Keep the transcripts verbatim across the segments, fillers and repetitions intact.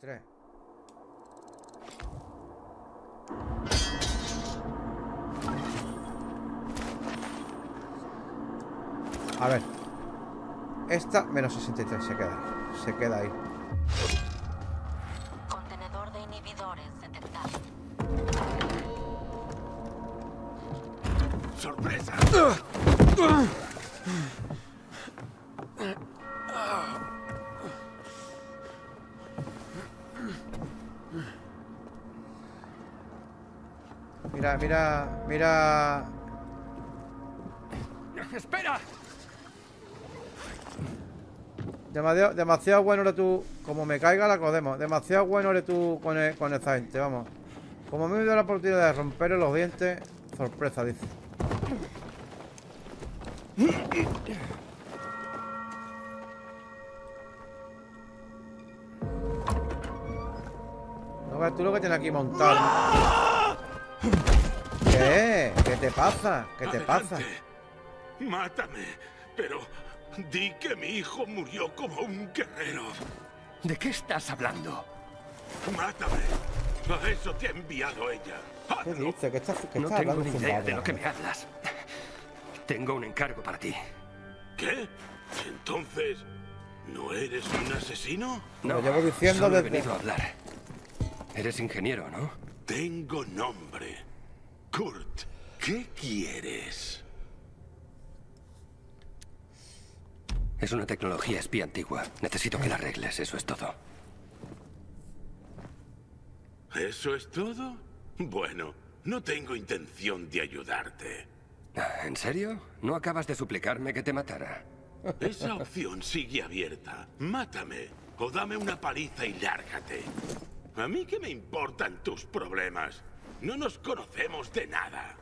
tres. A ver. Esta menos sesenta y tres se queda. Se queda ahí. Contenedor de inhibidores detectado. ¡Sorpresa! Mira, mira, mira. ¡Espera! Demasiado, demasiado bueno eres tú. Como me caiga la codemos. Demasiado bueno eres tú con, el, con esa gente, vamos. Como me dio la oportunidad de romperle los dientes. Sorpresa, dice. No ves tú lo que tienes aquí montado. ¿Qué? ¿Qué te pasa? ¿Qué te pasa? Mátame, pero di que mi hijo murió como un guerrero. ¿De qué estás hablando? Mátame. A eso te ha enviado ella. ¿Qué Hazlo. dice? ¿Qué estás, qué No estás tengo hablando ni idea zumbado? de lo que me hablas. Tengo un encargo para ti. ¿Qué? Entonces, ¿no eres un asesino? Lo llevo diciendo solo he desde- venido a hablar. Eres ingeniero, ¿no? Tengo nombre. Kurt, ¿qué quieres? Es una tecnología espía antigua. Necesito que la arregles, eso es todo. ¿Eso es todo? Bueno, no tengo intención de ayudarte. ¿En serio? ¿No acabas de suplicarme que te matara? Esa opción sigue abierta. Mátame o dame una paliza y lárgate. A mí qué me importan tus problemas. No nos conocemos de nada.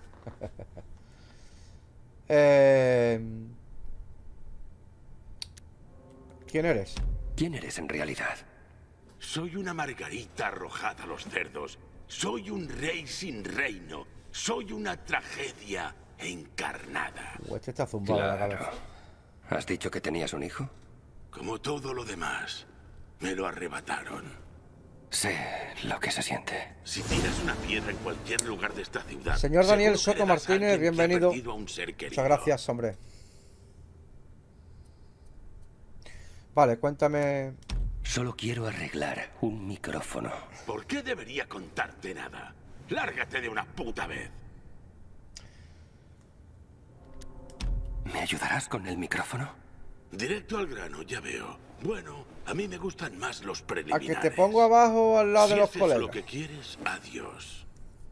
Eh... ¿Quién eres? ¿Quién eres en realidad? Soy una margarita arrojada a los cerdos. Soy un rey sin reino. Soy una tragedia encarnada. O este está zumbado de la Claro. cabeza. ¿Has dicho que tenías un hijo? Como todo lo demás, me lo arrebataron. Sé lo que se siente. Si tiras una piedra en cualquier lugar de esta ciudad... Señor Daniel seguro que Soto le das a Martínez, alguien que ha bienvenido. perdido a un ser querido. Muchas gracias, hombre. Vale, cuéntame. Solo quiero arreglar un micrófono. ¿Por qué debería contarte nada? Lárgate de una puta vez. ¿Me ayudarás con el micrófono? Directo al grano, ya veo. Bueno, a mí me gustan más los A preliminares. que te pongo abajo al lado si de los haces colegas. lo que quieres, adiós.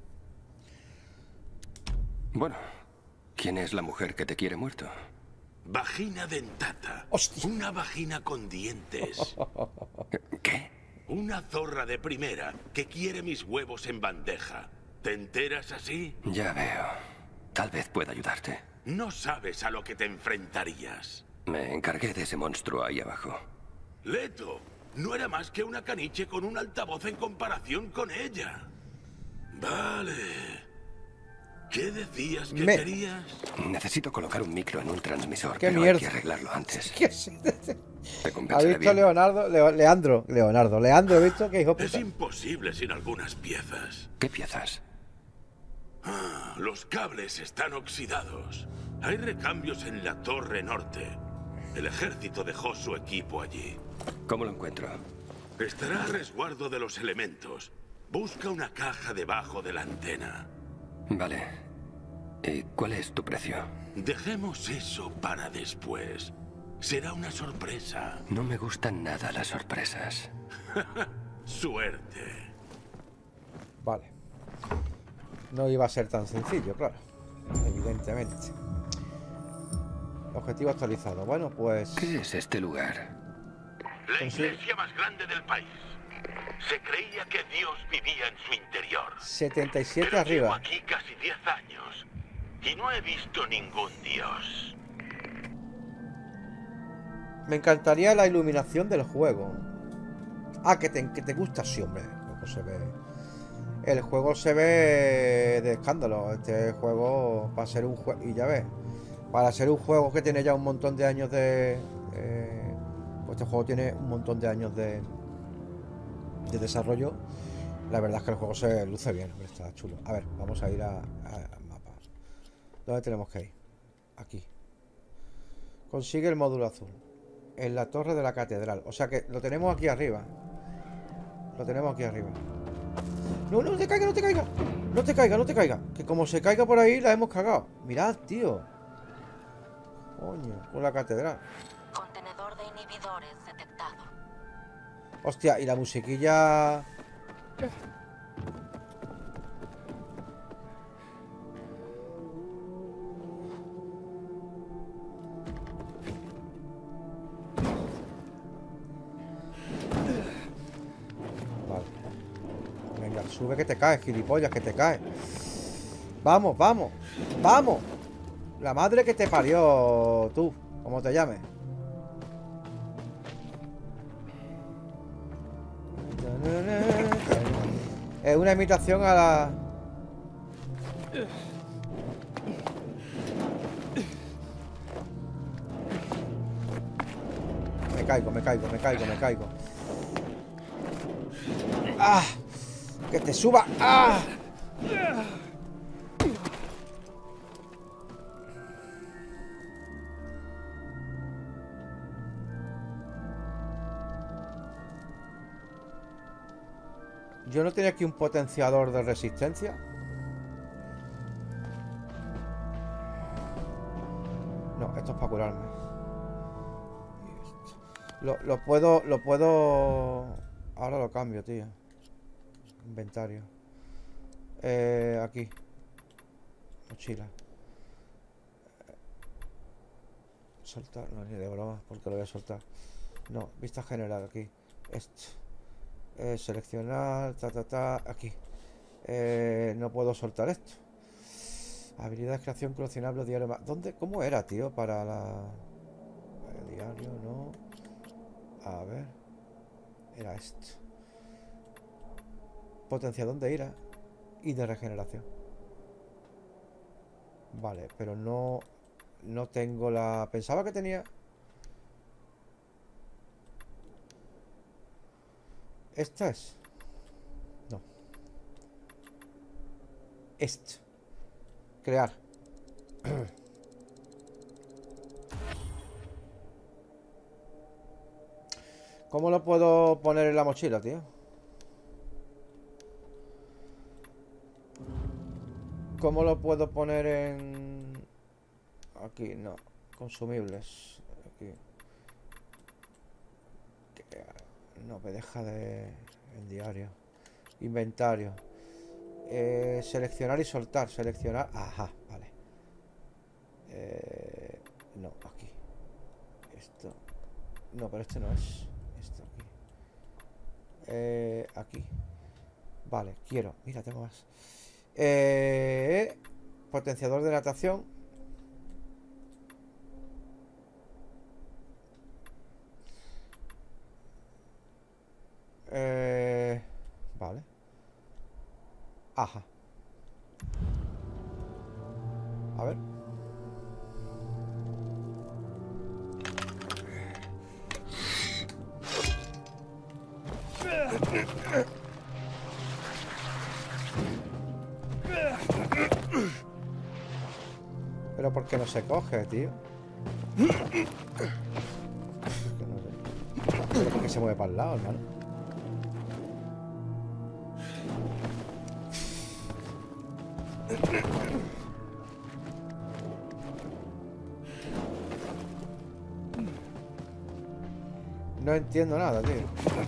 Bueno, ¿quién es la mujer que te quiere muerto? Vagina dentata. Hostia. Una vagina con dientes. ¿Qué? Una zorra de primera que quiere mis huevos en bandeja. ¿Te enteras así? Ya veo. Tal vez pueda ayudarte. No sabes a lo que te enfrentarías. Me encargué de ese monstruo ahí abajo. Leto, no era más que una caniche con un altavoz en comparación con ella. Vale. ¿Qué decías que Me- querías? Necesito colocar un micro en un transmisor, ¡Qué pero mierda! hay que arreglarlo antes. ¿Qué es? ¿Te ¿Ha compensaré visto bien? Leonardo? Leo- Leandro. Leonardo. Leandro, he visto que hijo Es puta. imposible sin algunas piezas. ¿Qué piezas? Ah, los cables están oxidados. Hay recambios en la torre norte. El ejército dejó su equipo allí. ¿Cómo lo encuentro? Estará a resguardo de los elementos. Busca una caja debajo de la antena. Vale. ¿Y cuál es tu precio? Dejemos eso para después. Será una sorpresa. No me gustan nada las sorpresas. Suerte. Vale. No iba a ser tan sencillo, claro. Evidentemente. Objetivo actualizado. Bueno, pues... ¿Qué es este lugar? La iglesia más grande del país. Se creía que Dios vivía en su interior. setenta y siete Pero llevo arriba. aquí casi diez años y no he visto ningún Dios. Me encantaría la iluminación del juego. Ah, que te, que te gusta, sí, hombre. El juego se ve... El juego se ve de escándalo. Este juego, para ser un juego... Y ya ves, para ser un juego que tiene ya un montón de años de... eh, pues este juego tiene un montón de años de... de desarrollo, la verdad es que el juego se luce bien, hombre, está chulo. A ver, vamos a ir a, a, a mapa. ¿Dónde tenemos que ir? Aquí. Consigue el módulo azul en la torre de la catedral. O sea que lo tenemos aquí arriba. Lo tenemos aquí arriba. No, no te caiga, no te caiga. No te caiga, no te caiga. Que como se caiga por ahí, la hemos cagado. Mirad, tío. Coño, con la catedral. Contenedor de inhibidores detectado. Hostia, y la musiquilla... Vale. Venga, sube que te caes, gilipollas, que te caes. Vamos, vamos. ¡Vamos! La madre que te parió, tú, como te llames. Es una imitación a la... Me caigo, me caigo, me caigo, me caigo. ¡Ah! ¡Que te suba! ¡Ah! ¿Yo no tenía aquí un potenciador de resistencia? No, esto es para curarme. Lo, lo puedo... Lo puedo... Ahora lo cambio, tío. Inventario. Eh, aquí. Mochila. Soltar. No, ni de broma, porque lo voy a soltar. No, vista general, aquí. Esto. Eh, seleccionar, ta, ta, ta, aquí. Eh, no puedo soltar esto. Habilidad de creación coleccionable diario más. ¿Dónde? ¿Cómo era, tío? Para la... El diario, no. A ver. Era esto. Potenciador de ira y de regeneración. Vale, pero no... No tengo la... Pensaba que tenía... ¿Esta es? No. Esto. Crear. ¿Cómo lo puedo poner en la mochila, tío? ¿Cómo lo puedo poner en... Aquí, no. Consumibles. Aquí. No, me deja de... El diario. Inventario. Eh, seleccionar y soltar. Seleccionar. Ajá, vale. Eh, no, aquí. Esto. No, pero este no es. Esto aquí. Eh, aquí. Vale, quiero. Mira, tengo más. Eh, potenciador de natación. Eh, vale. Ajá. A ver. Pero ¿por qué no se coge, tío? Que no sé. Pero ¿por qué se mueve para el lado, hermano? No entiendo nada, tío.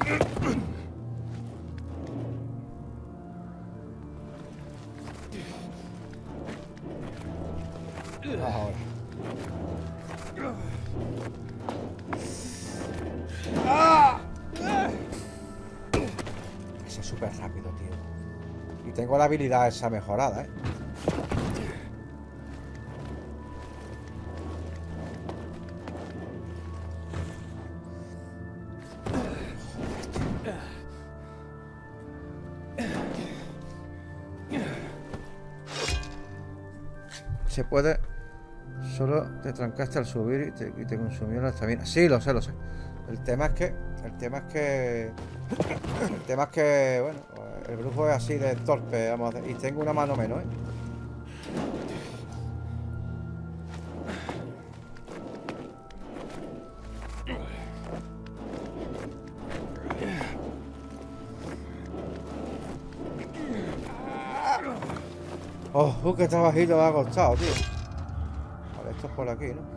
Ahora. ¡Ah! Ese es súper rápido, tío. Y tengo la habilidad esa mejorada, ¿eh? Se puede... Solo te trancaste al subir y te, y te consumió la estamina. Sí, lo sé, lo sé. El tema es que... El tema es que... El tema es que... Bueno, el brujo es así de torpe, vamos a decir. Y tengo una mano menos, ¿eh? Oh, uh, que trabajito me ha costado, tío. Vale, esto es por aquí, ¿no?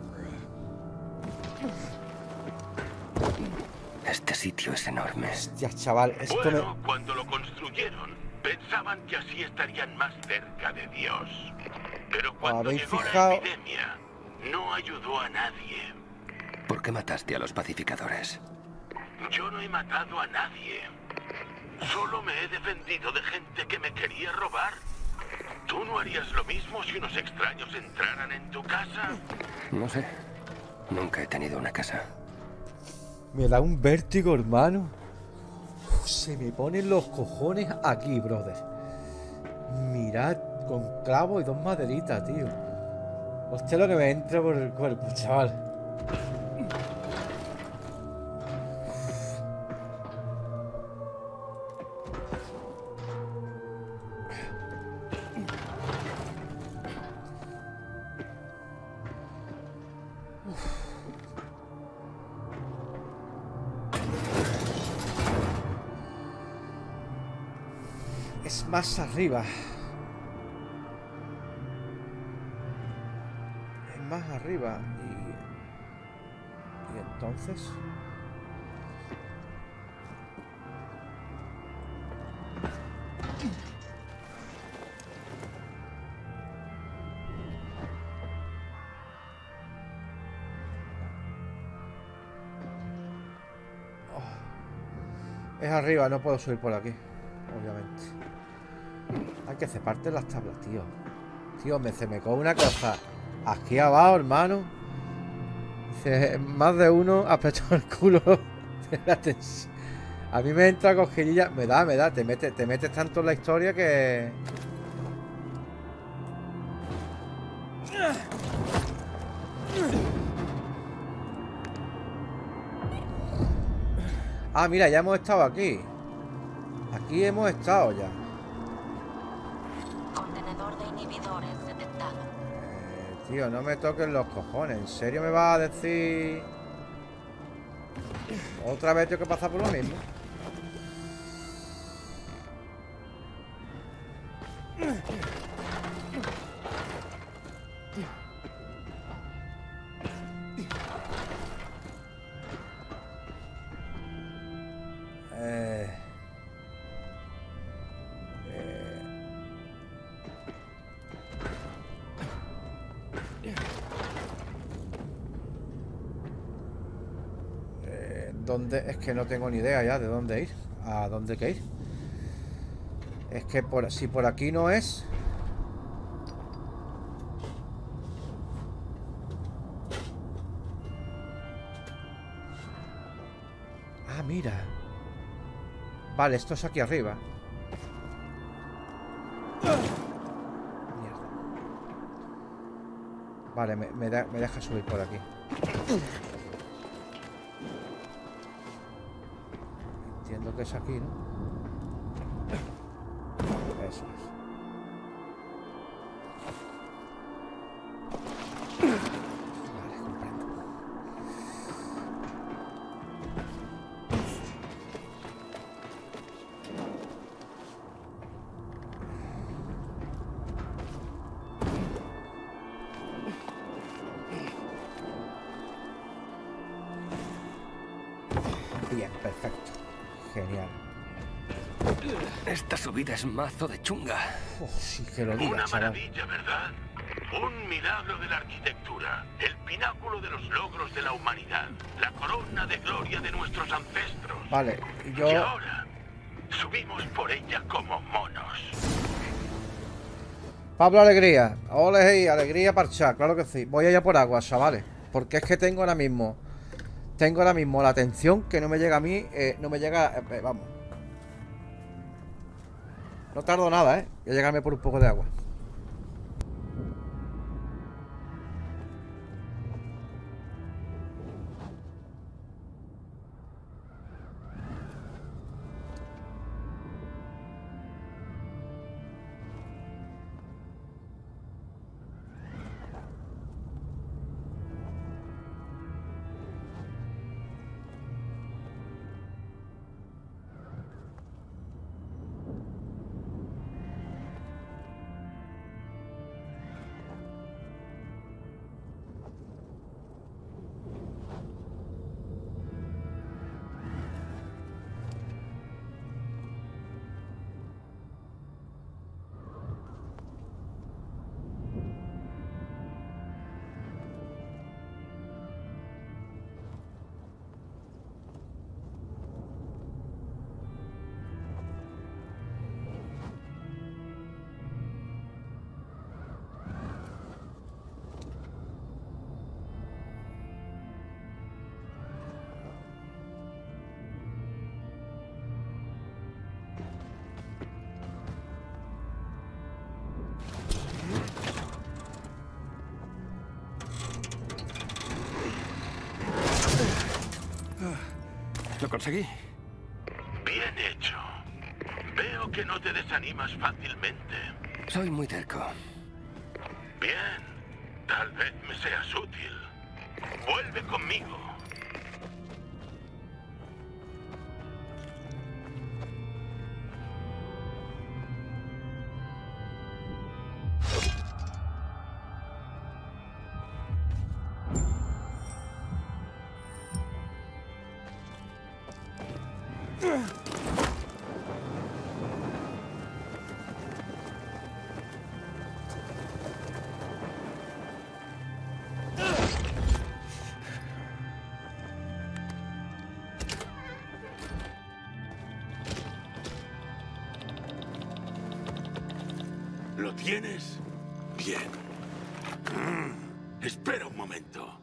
Este sitio es enorme. Hostia, chaval, esto Bueno, me... cuando lo construyeron, pensaban que así estarían más cerca de Dios. Pero cuando ¿Habéis llegó fijado? la epidemia, no ayudó a nadie. ¿Por qué mataste a los pacificadores? Yo no he matado a nadie. Solo me he defendido de gente que me quería robar. ¿Tú no harías lo mismo si unos extraños entraran en tu casa? No sé. Nunca he tenido una casa. Me da un vértigo, hermano. Uf, se me ponen los cojones aquí, brother. Mirad, con clavo y dos maderitas, tío. Hostia, lo que me entra por el cuerpo, chaval. Es más arriba. Es más arriba. Y... Y entonces... Oh. Es arriba, no puedo subir por aquí. Obviamente. Hay que ceparte las tablas, tío. Tío, me se me coge una cosa aquí abajo, hermano. Dice, más de uno apretó el culo de la tensión. A mí me entra cosquillilla. Me da, me da. Te metes, te metes tanto en la historia que... Ah, mira, ya hemos estado aquí. Aquí hemos estado ya. Contenedor de inhibidores detectado. Eh, tío, no me toques los cojones. ¿En serio me vas a decir? Otra vez tengo que pasar por lo mismo. Eh... ¿Dónde? Es que no tengo ni idea ya de dónde ir. ¿A dónde hay que ir? Es que por, si por aquí no es... Ah, mira. Vale, esto es aquí arriba. Mierda. Vale, me, me, da, me deja subir por aquí. Entiendo que es aquí, ¿no? Eso es. Vale, comprendo. Bien, perfecto. Genial. Esta subida es mazo de chunga. Oh, sí que lo digas, Una chaval. maravilla, ¿verdad? Un milagro de la arquitectura, el pináculo de los logros de la humanidad, la corona de gloria de nuestros ancestros. Vale, y yo... Y ahora subimos por ella como monos. Pablo Alegría. Ole, alegría parchar, claro que sí. Voy allá por agua, chavales. Porque es que tengo ahora mismo... Tengo ahora mismo la atención que no me llega a mí. Eh, no me llega... Eh, vamos. No tardo nada, ¿eh? Voy a llegarme por un poco de agua. conseguí. Bien hecho. Veo que no te desanimas fácilmente. Soy muy terco. Bien. Tal vez me seas útil. Vuelve conmigo. ¿Lo tienes? Bien. Mm, espera un momento.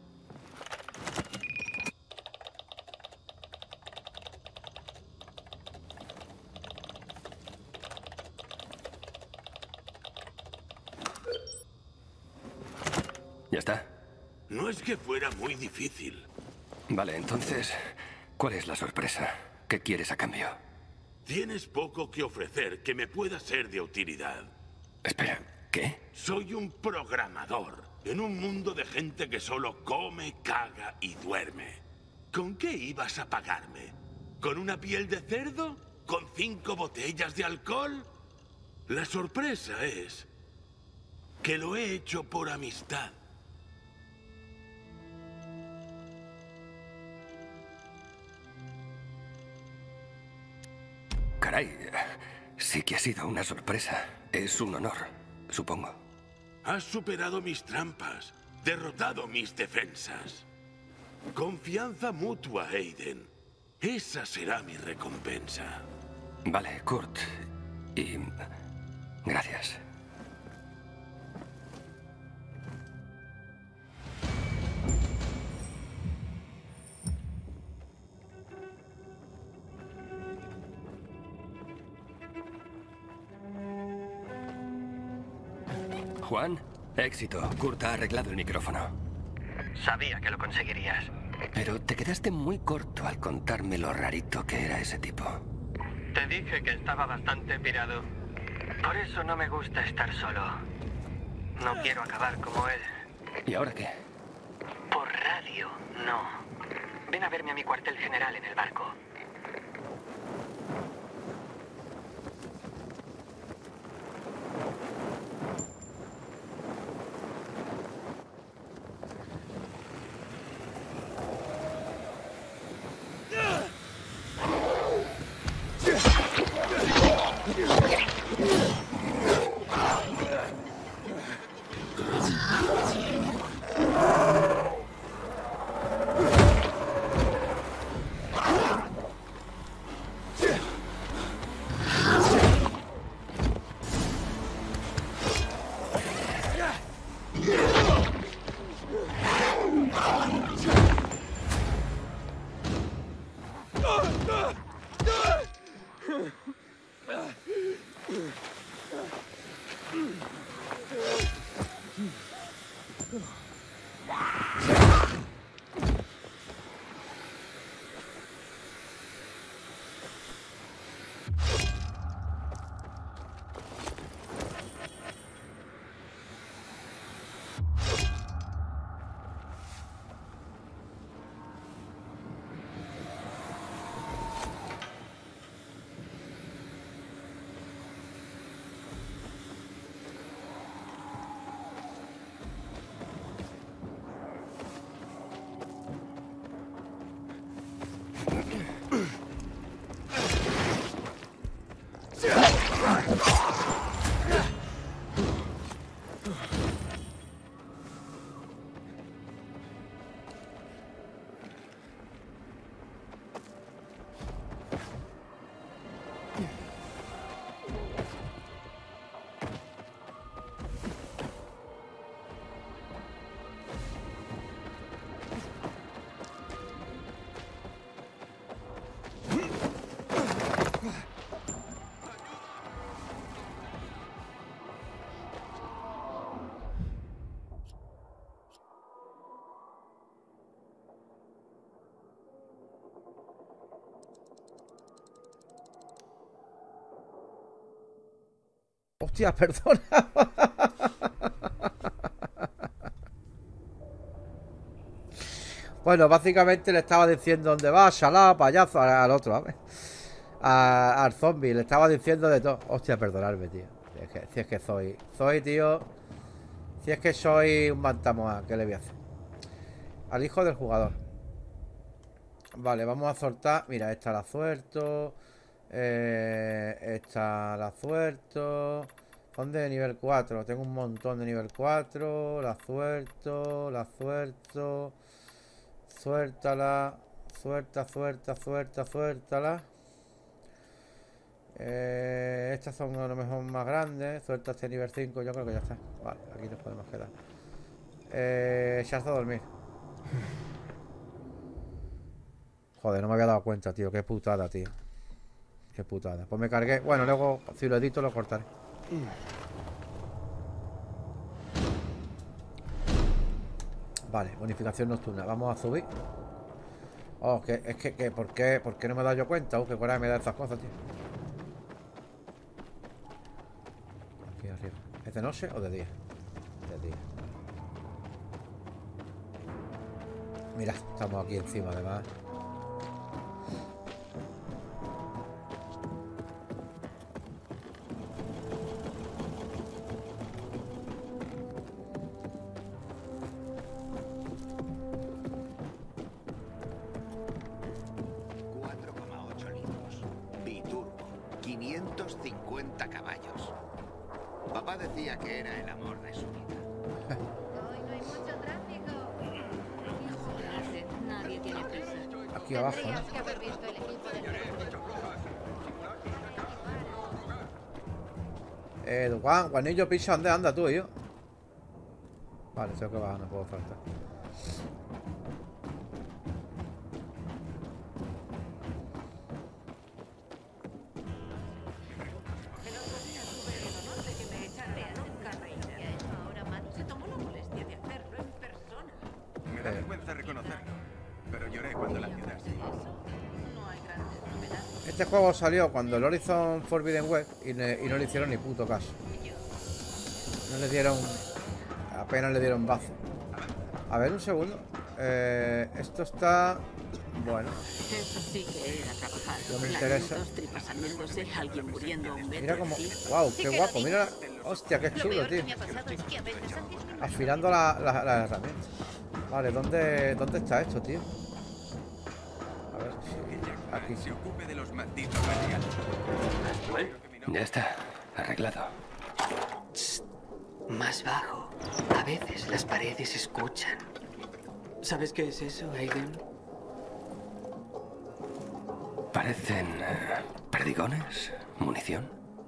¿Ya está? No es que fuera muy difícil. Vale, entonces, ¿cuál es la sorpresa? ¿Qué quieres a cambio? Tienes poco que ofrecer que me pueda ser de utilidad. Espera, ¿qué? Soy un programador en un mundo de gente que solo come, caga y duerme. ¿Con qué ibas a pagarme? ¿Con una piel de cerdo? ¿Con cinco botellas de alcohol? La sorpresa es que lo he hecho por amistad. Caray, sí que ha sido una sorpresa. Es un honor, supongo. Has superado mis trampas, derrotado mis defensas. Confianza mutua, Aiden. Esa será mi recompensa. Vale, Kurt. Y... gracias. Juan, éxito. Kurt ha arreglado el micrófono. Sabía que lo conseguirías. Pero te quedaste muy corto al contarme lo rarito que era ese tipo. Te dije que estaba bastante pirado. Por eso no me gusta estar solo. No quiero acabar como él. ¿Y ahora qué? Por radio, no. Ven a verme a mi cuartel general en el barco. Hostia, perdona. Bueno, básicamente le estaba diciendo dónde va, shalá, payaso, al, al otro, ¿sabes? A, al zombie, le estaba diciendo de todo. Hostia, perdonadme, tío. Si es que, si es que soy, soy, tío. Si es que soy un mantamoa, ¿qué le voy a hacer? Al hijo del jugador. Vale, vamos a soltar. Mira, esta la suelto. Eh, esta la suelto. ¿Dónde? De nivel cuatro. Tengo un montón de nivel cuatro. La suelto, la suelto. Suéltala. Suelta, suelta, suelta, suéltala. Eh, estas son a lo mejor más grandes. Suelta este nivel cinco, yo creo que ya está. Vale, aquí nos podemos quedar. Eh, echarse a dormir. Joder, no me había dado cuenta, tío. Qué putada, tío. Qué putada. Pues me cargué. Bueno, luego, si lo edito, lo cortaré. Vale, bonificación nocturna. Vamos a subir. Oh, que es que, que ¿por qué? ¿Por qué no me he dado yo cuenta? Uh, que coraje me da estas cosas, tío. Aquí arriba. ¿Es de noche o de día? De día. Mira, estamos aquí encima, además. cuatro coma ocho litros. Biturbo. quinientos cincuenta caballos. Papá decía que era el amor de su vida. Hoy no hay mucho tráfico. Nadie tiene prisa. Aquí abajo, ¿no? Tendrías que haber visto el equipo de Eh, Juan, Juanillo, picha, ¿dónde anda tú y yo? Vale, tengo que bajar, no puedo faltar. ahora Matt se tomó la molestia de hacerlo en persona. Me da vergüenza reconocerlo, pero lloré cuando la ayudaste. No hay grandes novedades. Este juego salió cuando el Horizon Forbidden West y, le- y no le hicieron ni puto caso. No le dieron... Apenas le dieron bazo. A ver, un segundo. Eh, esto está... Bueno, Eso sí que era trabajar. No me Las interesa. dos tripas saliéndose, alguien muriendo a un metro mira como... de ti. ¡Wow! ¡Qué guapo! Mira... Hostia, qué Lo chulo, peor tío. que me ha pasado es que a veces antes no me Afilando la, la, la herramienta. Vale, ¿dónde, ¿dónde está esto, tío? A ver, sí, aquí. Se ocupe de los malditos materiales. Ya está, arreglado. Más bajo. A veces las paredes escuchan. ¿Sabes qué es eso, Aiden? Parecen... eh, perdigones, munición.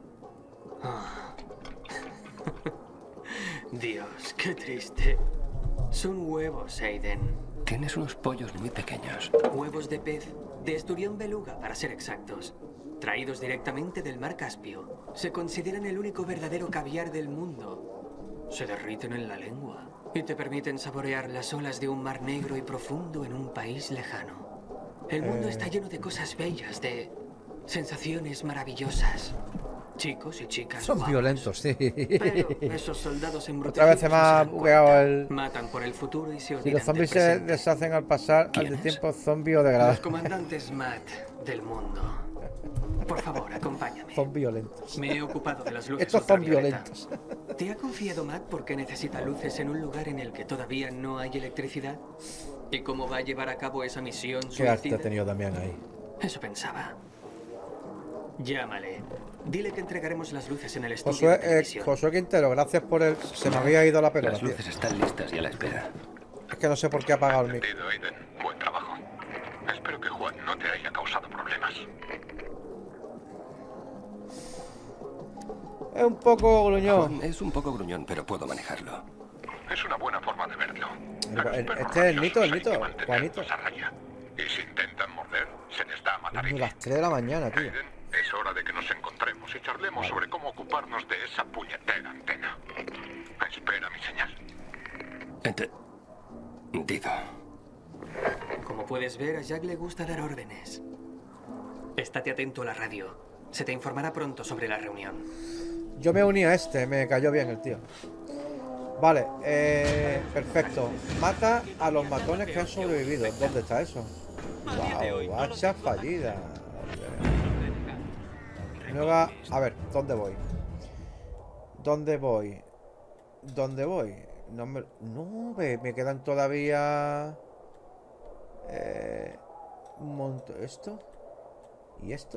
Dios, qué triste. Son huevos, Aiden. Tienes unos pollos muy pequeños. Huevos de pez, de esturión beluga, para ser exactos. Traídos directamente del mar Caspio. Se consideran el único verdadero caviar del mundo. Se derriten en la lengua y te permiten saborear las olas de un mar negro y profundo en un país lejano. El mundo Eh. está lleno de cosas bellas, de sensaciones maravillosas. Chicos y chicas Son guapos. violentos, sí. Pero esos soldados Otra embrutecidos vez se me ha no se dan bugueado cuenta. el... Matan por el futuro y se Si olvidan los zombies del se presente. deshacen al pasar al de ¿Quiénes? tiempo zombie o degradado. Los comandantes Matt del mundo. Por favor, acompáñame. Son violentos. Me he ocupado de las luces Estos son ultravioleta. violentos. ¿Te ha confiado Matt porque necesita luces en un lugar en el que todavía no hay electricidad? ¿Y cómo va a llevar a cabo esa misión Qué arte suicida? ha tenido Damián ahí. Eso pensaba. Llámale. Dile que entregaremos las luces en el estudio Josué, de eh, televisión. Josué Quintero, gracias por el... Se me había ido la pelota, Las tío. luces están listas y a la espera. Es que no sé por qué ha apagado el micro. Entendido, Aiden. Buen trabajo. Espero que Juan no te haya causado problemas. Es un poco gruñón. Juan es un poco gruñón, pero puedo manejarlo. Es una buena forma de verlo. El- A los el- perros este es el rabiosos Nito, el hay Nito, que mantenerlos Juanito. a raya. Y si intentan morder, se les da a matar. A las tres de la mañana, tío. Aiden, es hora de que nos encontremos y charlemos sobre cómo ocuparnos de esa puñetera antena. Espera mi señal. Entendido. Como puedes ver, a Jack le gusta dar órdenes. Estate atento a la radio. Se te informará pronto sobre la reunión. Yo me uní a este, me cayó bien el tío. Vale, eh, perfecto. Mata a los matones que han sobrevivido. ¿Dónde está eso? Wow, hacha fallida. Nueva... A ver, ¿dónde voy? ¿Dónde voy? ¿Dónde voy? No, me, no me, me quedan todavía... Eh, un montón... ¿Esto? ¿Y esto?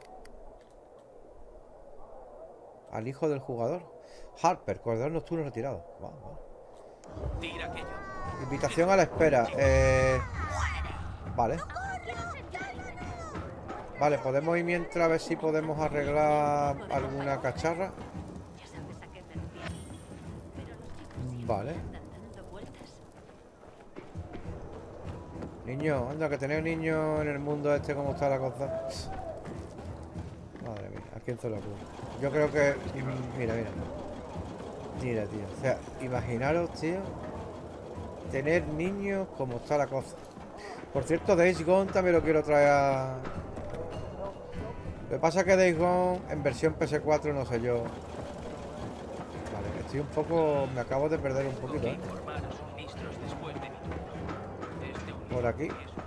Al hijo del jugador. Harper, corredor nocturno retirado. Wow, wow. Invitación a la espera. Eh, vale. Vale, podemos ir mientras a ver si podemos arreglar alguna cacharra. Vale. Niño, anda, que tenéis niños en el mundo este, ¿cómo está la cosa? Madre mía, ¿a quién se lo ocurre? Yo creo que... Mira, mira. Mira, tío. O sea, imaginaros, tío, tener niños como está la cosa. Por cierto, Days Gone también lo quiero traer a... Lo que pasa es que Days Gone en versión P S cuatro no sé yo. Vale, estoy un poco... Me acabo de perder un poquito, ¿eh? Por aquí.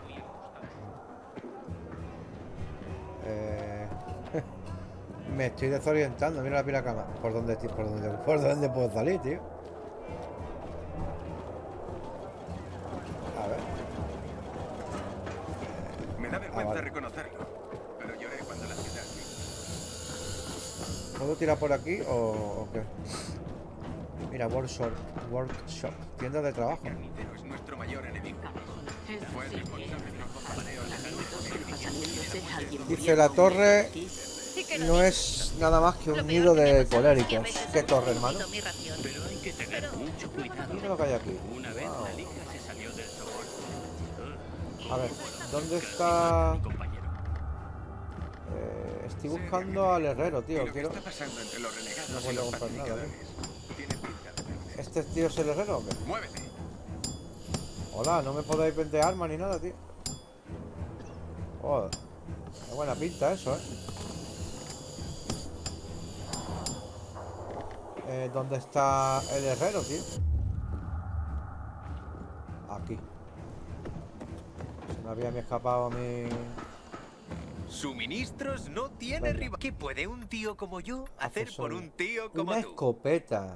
Eh... Me estoy desorientando. Mira la pila cama. ¿Por dónde, tío? ¿Por dónde, por dónde puedo salir, tío? A ver. Me da vergüenza Ah, vale. reconocerlo, pero lloré cuando la ciudad... ¿Puedo tirar por aquí o, o qué? Mira, workshop, workshop, tienda de trabajo. El carnicero es nuestro mayor enemigo. Eso Fue sí responsable de los bombardeo de pasándose alguien Dice la torre aquí. no es nada más que un nido de coléricos. ¿Qué torre, hermano? Pero hay que tener mucho cuidado. Mira lo que hay aquí. Una vez Wow. la liga se salió del soporte. A ver, ¿dónde está...? Mi compañero. Eh, estoy buscando al herrero, Y tío. lo que Quiero... está pasando entre los renegados No y puedo los comprar nada, pacificadores tiene pinta de perder. ¿Este tío es el herrero o qué? ¡Muévete! Hola, no me podéis vender armas ni nada, tío. Joder. Qué buena pinta eso, ¿eh? Eh, ¿Dónde está el herrero, tío? Aquí. Se me había me escapado a mí. Suministros no tiene Venga. rival. ¿Qué puede un tío como yo hacer por Accesorio. un tío como Una tú? escopeta.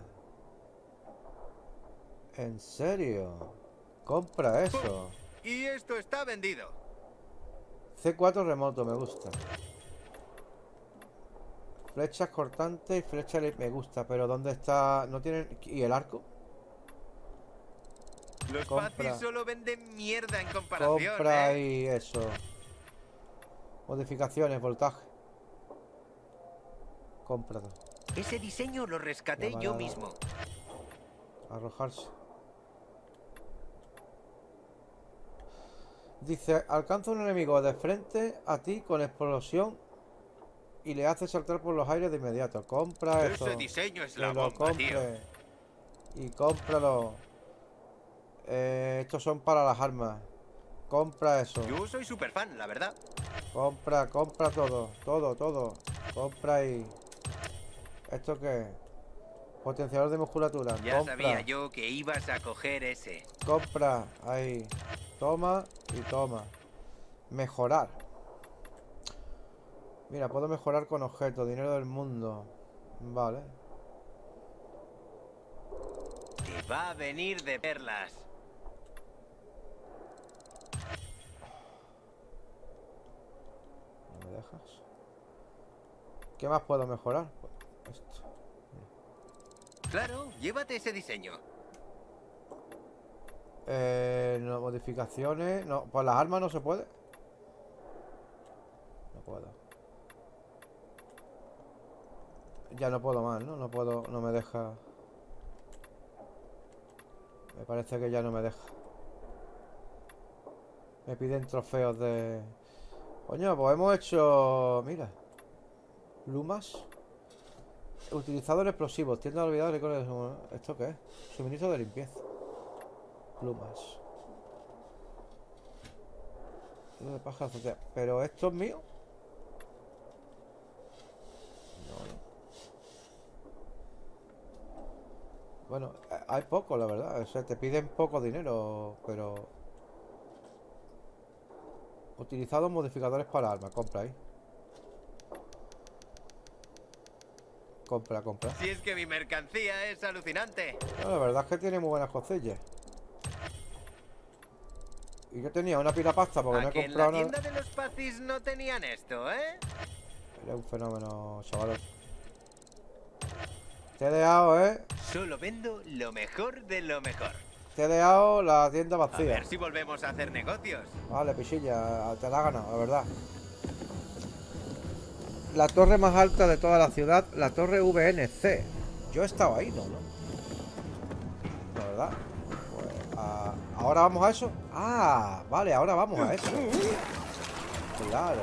¿En serio? Compra eso. Y esto está vendido. C cuatro remoto, me gusta. Flechas cortantes y flechas li- me gusta, pero ¿dónde está? ¿No tienen? ¿Y el arco? Los Compra. fáciles solo venden mierda en comparación, Compra ¿eh? y eso. Modificaciones, voltaje. Cómpralo. Ese diseño lo rescaté Llamarada. yo mismo. Arrojarse. Dice, alcanza un enemigo de frente a ti con explosión y le hace saltar por los aires de inmediato. Compra eso. Ese diseño es Que la lo bomba, tío. compre. Y cómpralo. Eh, estos son para las armas. Compra eso. Yo soy super fan, la verdad. Compra, compra todo. Todo, todo. Compra ahí. ¿Esto qué es? Potenciador de musculatura. Ya Compra. sabía yo que ibas a coger ese. Compra. Ahí. Toma y toma. Mejorar. Mira, puedo mejorar con objetos. Dinero del mundo. Vale. Te va a venir de perlas. ¿No me dejas? ¿Qué más puedo mejorar? Pues esto. Claro, llévate ese diseño. Eh, no, modificaciones. No, pues las armas no se puede. No puedo. Ya no puedo más, ¿no? No puedo, no me deja. Me parece que ya no me deja. Me piden trofeos de... Coño, pues hemos hecho... Mira. Lumas. Utilizador explosivos. Tienda de olvidar licores. ¿Esto qué es? Suministro de limpieza. Plumas. Tiro de paja azotea. ¿Pero esto es mío? No, no. Bueno, hay poco, la verdad. O sea, te piden poco dinero, pero... Utilizado modificadores para armas. Compra ahí. Compra, compra. Si es que mi mercancía es alucinante. No, la verdad es que tiene muy buenas cosillas. Y yo tenía una pila pasta porque no he comprado nada. En la tienda de los Pacis no tenían esto, ¿eh? Era un fenómeno, chavales. Te he dejado, ¿eh? Solo vendo lo mejor de lo mejor. Te he dejado la tienda A vacía. ver si volvemos a hacer negocios. Vale, pichilla, te la ganado, la verdad. La torre más alta de toda la ciudad, la torre V N C. Yo he estado ahí, ¿no? ¿no? La verdad. Pues, a... ¿ahora vamos a eso? Ah, vale, ahora vamos a eso. Claro.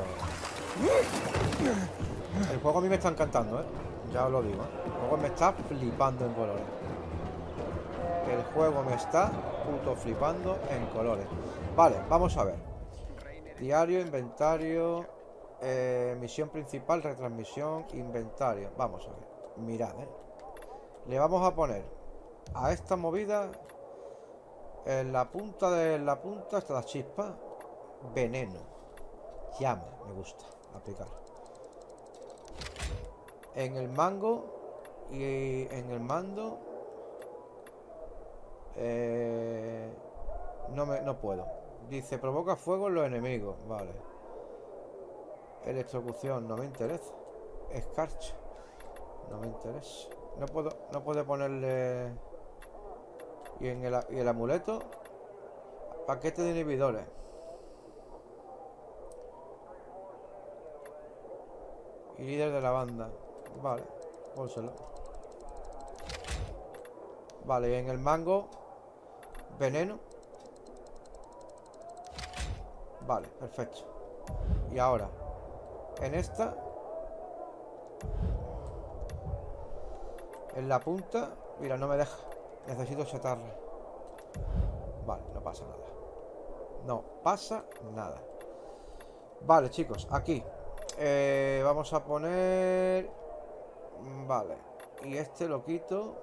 El juego a mí me está encantando, ¿eh? Ya os lo digo, ¿eh? El juego me está flipando en colores. El juego me está puto flipando en colores. Vale, vamos a ver. Diario, inventario, eh, misión principal, retransmisión, inventario. Vamos a ver. Mirad, ¿eh? Le vamos a poner a esta movida en la punta de la punta está la chispa. Veneno. Llama, me gusta aplicar. En el mango y en el mando eh, no me no puedo. Dice provoca fuego en los enemigos. Vale. Electrocución, no me interesa. Escarcha, no me interesa. No puedo, no puedo ponerle. Y en el, y el amuleto, paquete de inhibidores. Y líder de la banda. Vale, pónselo. Vale, y en el mango, veneno. Vale, perfecto. Y ahora, en esta, en la punta, mira, no me deja. Necesito chatarra. Vale, no pasa nada. No pasa nada. Vale, chicos, aquí eh, vamos a poner... Vale. Y este lo quito.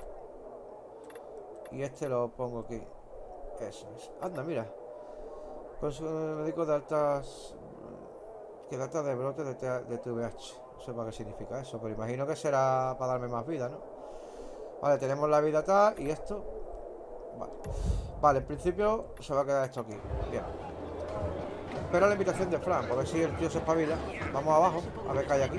Y este lo pongo aquí. Eso es. Anda, mira. Consumo médico de altas... Que data de brote de, de T V H. No sé para qué significa eso, pero imagino que será para darme más vida, ¿no? Vale, tenemos la vida tal y esto. Vale. Vale, en principio se va a quedar esto aquí. Bien. Espero la invitación de Fran, por ver si el tío se espabila. Vamos abajo, a ver qué hay aquí.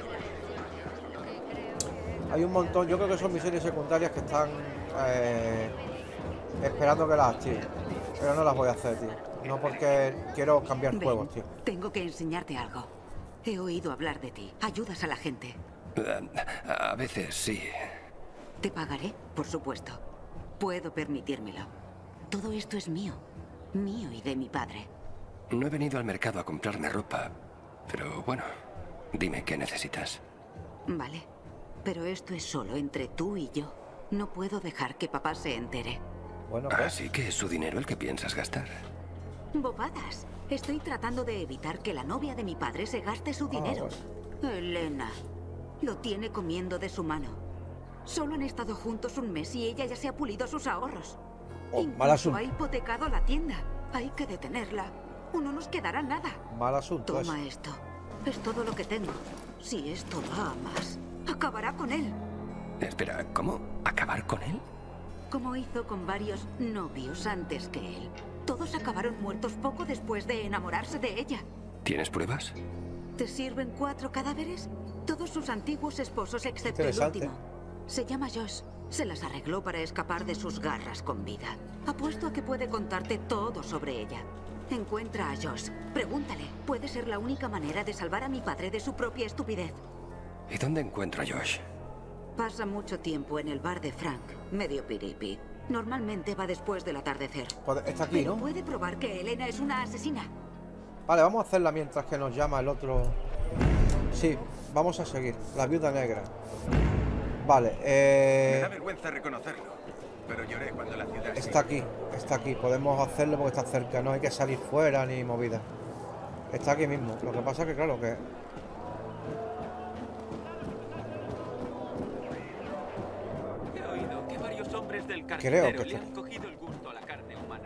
Hay un montón, yo creo que son misiones secundarias que están eh, esperando que las active. Pero no las voy a hacer, tío. No porque quiero cambiar Ven, juegos, tío. Tengo que enseñarte algo. He oído hablar de ti. Ayudas a la gente. A veces sí. Te pagaré, por supuesto. Puedo permitírmelo. Todo esto es mío. Mío y de mi padre. No he venido al mercado a comprarme ropa. Pero bueno, dime qué necesitas. Vale. Pero esto es solo entre tú y yo. No puedo dejar que papá se entere. Bueno, pues. Así que es su dinero el que piensas gastar. Bobadas. Estoy tratando de evitar que la novia de mi padre se gaste su dinero. bueno. Elena. Lo tiene comiendo de su mano. Solo han estado juntos un mes y ella ya se ha pulido sus ahorros. Oh, mal Incluso asunto. ha hipotecado la tienda. Hay que detenerla. O no nos quedará nada. Mal asunto. Toma eso. esto. Es todo lo que tengo. Si esto va a más, acabará con él. Espera, ¿cómo? ¿Acabar con él? Como hizo con varios novios antes que él. Todos acabaron muertos poco después de enamorarse de ella. ¿Tienes pruebas? ¿Te sirven cuatro cadáveres? Todos sus antiguos esposos excepto el Interesante. último. Se llama Josh. Se las arregló para escapar de sus garras con vida. Apuesto a que puede contarte todo sobre ella. Encuentra a Josh. Pregúntale. Puede ser la única manera de salvar a mi padre de su propia estupidez. ¿Y dónde encuentro a Josh? Pasa mucho tiempo en el bar de Frank, medio piripi. Normalmente va después del atardecer. Pues está aquí, Pero ¿no? puede probar que Elena es una asesina. Vale, vamos a hacerla mientras que nos llama el otro. Sí, vamos a seguir. La viuda negra. Vale, eh... Me da vergüenza reconocerlo, pero lloré cuando la ciudad... Está aquí, está aquí. Podemos hacerlo porque está cerca. No hay que salir fuera ni movida. Está aquí mismo. Lo que pasa es que, claro, que... He oído que varios hombres del Creo carcelero que le está. han cogido el gusto a la carne humana.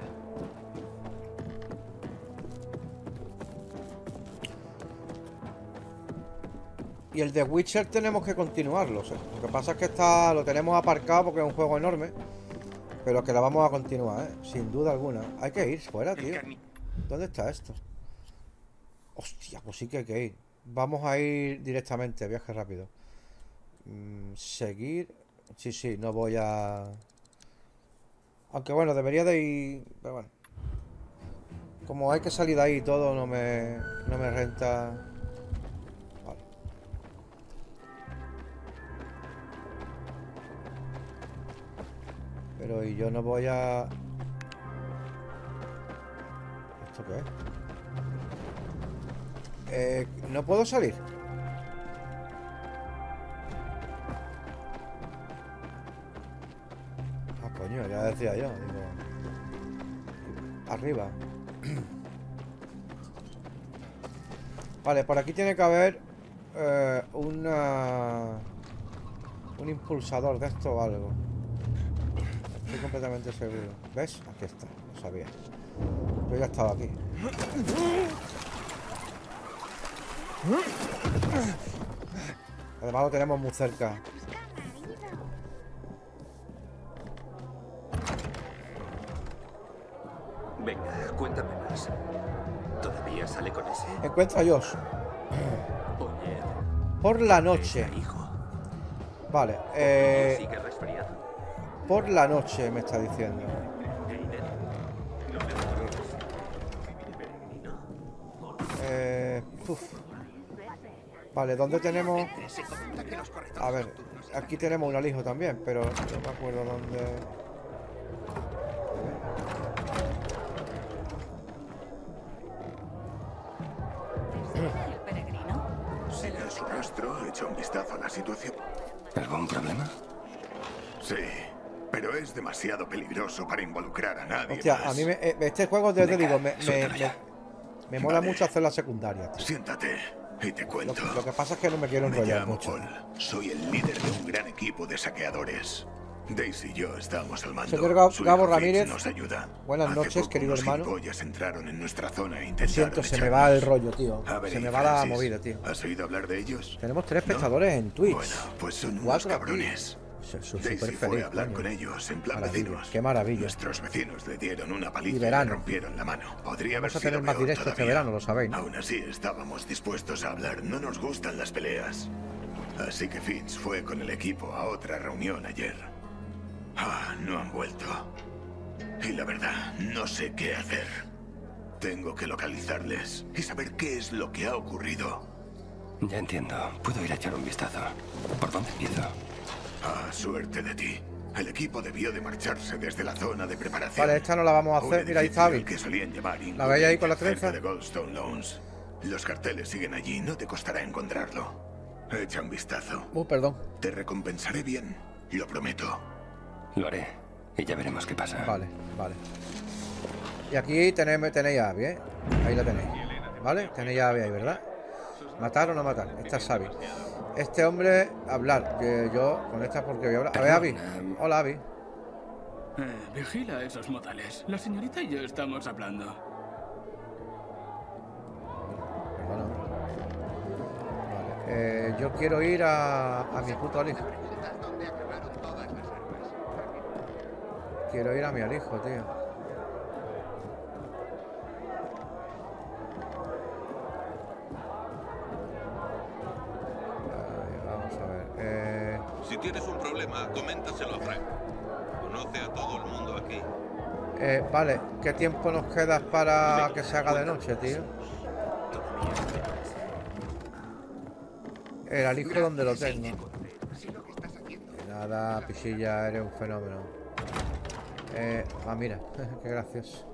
Y el de Witcher tenemos que continuarlo. O sea, lo que pasa es que está, lo tenemos aparcado porque es un juego enorme. Pero que la vamos a continuar, ¿eh? Sin duda alguna. Hay que ir fuera, tío. ¿Dónde está esto? Hostia, pues sí que hay que ir. Vamos a ir directamente, viaje rápido. Mm, seguir. Sí, sí, no voy a... Aunque bueno, debería de ir... Pero bueno. Como hay que salir de ahí y todo, no me, no me renta... Vale. Pero y yo no voy a... ¿Esto qué es? Eh, ¿no puedo salir? Ah, coño, ya decía yo, digo... Arriba. Vale, por aquí tiene que haber eh, una... un impulsador de esto o algo. Estoy completamente seguro. ¿Ves? Aquí está, lo sabía. Yo ya he estado aquí. Además lo tenemos muy cerca. Venga, cuéntame más. ¿Todavía sale con ese? Encuentra a Josh. Oye, Por la noche. Vale, eh... ¿sigue resfriado? por la noche me está diciendo. Eh... uf. Vale, ¿dónde tenemos? A ver, aquí tenemos un alijo también, pero no me acuerdo dónde... Sigue su rastro, echa un vistazo a la situación. ¿Algún problema? Sí, pero es demasiado peligroso para involucrar a nadie. Hostia, más. a mí me, eh, este juego, te, te digo, me, me, suéltalo me, ya. me mola Vale. mucho hacer la secundaria, tío. Siéntate y te Lo, cuento. lo que pasa es que no me quiero Me enrollar llamo mucho. Paul. Soy el líder de un gran equipo de saqueadores. Daisy y yo estamos al mando. Señor Gabo- Su Gabo hijo Fitz Ramírez, nos ayuda. buenas Hace noches, poco querido unos hermano. gilipollas entraron en nuestra zona e Lo intentaron siento, se me echarnos. va el rollo, tío. A ver, Se me y va la Francis, movida, tío. ¿Has oído hablar de ellos? Tenemos tres espectadores en Twitch. Bueno, pues son unos Cuatro aquí. cabrones. Soy soy Daisy súper fue feliz, a hablar coño. con ellos en plan Maravilla, vecinos. qué maravilla. Nuestros vecinos le dieron una paliza Y y, le verano. rompieron la mano. Podría Vamos haber a sido tener más peor directo este todavía. verano, lo sabéis, ¿no? Aún así estábamos dispuestos a hablar. No nos gustan las peleas. Así que Fitz fue con el equipo a otra reunión ayer. Ah, no han vuelto. Y la verdad, no sé qué hacer. Tengo que localizarles y saber qué es lo que ha ocurrido. Ya entiendo. Puedo ir a echar un vistazo. ¿Por dónde empiezo? Ah, suerte de ti. El equipo debió de marcharse desde la zona de preparación. Vale, esta no la vamos a Un hacer. Mira, ahí edificio está Abby. al que solían llamar ¿La veis ahí con la cerca trenza? de Goldstone Loans. Los carteles siguen allí, no te costará encontrarlo. Echa un vistazo. Uh, perdón. Te recompensaré bien, lo prometo. Lo haré. Y ya veremos qué pasa. Vale, vale. Y aquí tenéis, tenéis a Abby, ¿eh? Ahí la tenéis. ¿Vale? Tenéis a Abby ahí, ¿verdad? ¿Matar o no matar? Esta es Abby. Este hombre, hablar. Que yo con esta porque voy a hablar. A ver, Abby. Hola, Abby. Eh, vigila esos modales. La señorita y yo estamos hablando. Perdona. Vale. Eh, yo quiero ir a, a mi puto alijo. Quiero ir a mi alijo, tío. Vale, vamos a ver. Eh, Si tienes un problema, coméntaselo a Frank. Conoce a todo el mundo aquí. eh, vale, ¿qué tiempo nos queda para que se haga de noche, tío? El alijo donde lo tengo. Nada, pisilla, eres un fenómeno. Eh, ah, mira, qué gracioso.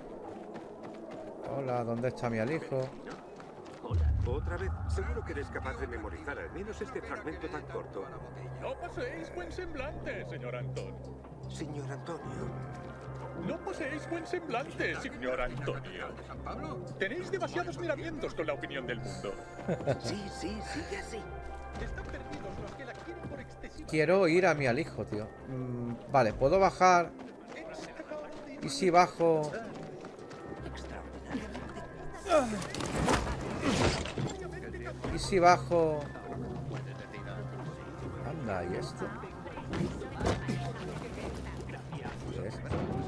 Hola, ¿dónde está mi alijo? Otra vez, seguro que eres capaz de memorizar al menos este fragmento tan corto. No poseéis buen semblante, señor Antonio. Señor Antonio. No poseéis buen semblante, señor Antonio. Tenéis demasiados miramientos con la opinión del mundo. Sí, sí, sigue así. Están perdidos los que la quieren por excesiva. quiero ir a mi alijo, tío. Mm, vale, puedo bajar. ¿Y si bajo? ¿Y si bajo? Anda, ¿y esto? ¿Y esto?